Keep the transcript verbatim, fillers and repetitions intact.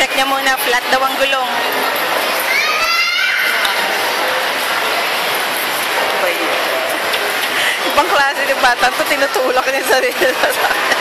check niya muna, flat daw ang gulong. Ibang klase ng bata to, tinutulak niya sa sarili.